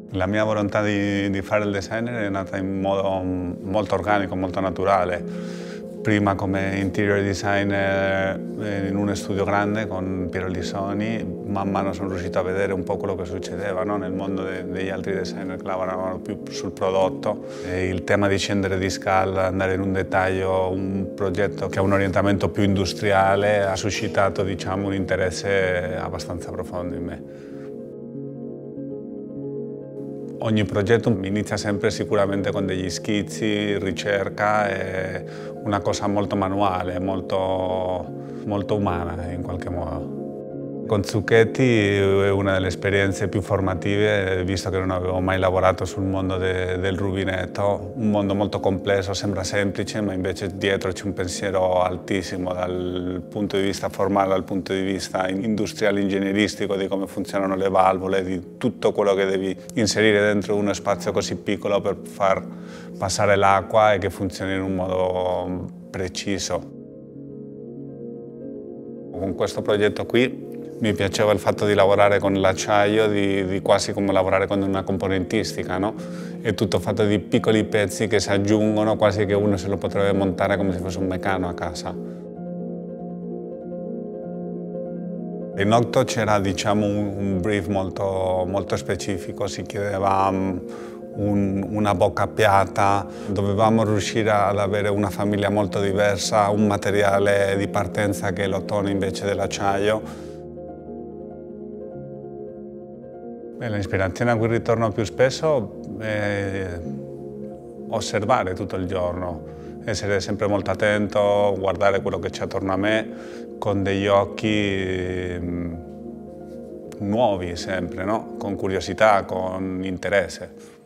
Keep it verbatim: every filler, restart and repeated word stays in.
La mia volontà di, di fare il designer è nata in modo molto organico, molto naturale. Prima come interior designer in uno studio grande con Piero Lissoni, man mano sono riuscito a vedere un po' quello che succedeva, no? Nel mondo de, degli altri designer che lavoravano più sul prodotto. E il tema di scendere di scala, andare in un dettaglio, un progetto che ha un orientamento più industriale, ha suscitato, diciamo, un interesse abbastanza profondo in me. Ogni progetto inizia sempre sicuramente con degli schizzi, ricerca e una cosa molto manuale, molto, molto umana in qualche modo. Con Zucchetti è una delle esperienze più formative, visto che non avevo mai lavorato sul mondo de, del rubinetto, un mondo molto complesso, sembra semplice, ma invece dietro c'è un pensiero altissimo dal punto di vista formale, dal punto di vista industriale, ingegneristico, di come funzionano le valvole, di tutto quello che devi inserire dentro uno spazio così piccolo per far passare l'acqua e che funzioni in un modo preciso. Con questo progetto qui mi piaceva il fatto di lavorare con l'acciaio, di, di quasi come lavorare con una componentistica, no? È tutto fatto di piccoli pezzi che si aggiungono, quasi che uno se lo potrebbe montare come se fosse un meccano a casa. In Octo c'era, diciamo, un, un brief molto, molto specifico, si chiedeva um, un, una bocca piatta, dovevamo riuscire ad avere una famiglia molto diversa, un materiale di partenza che è l'ottone invece dell'acciaio. L'ispirazione a cui ritorno più spesso è osservare tutto il giorno, essere sempre molto attento, guardare quello che c'è attorno a me con degli occhi nuovi sempre, no? Con curiosità, con interesse.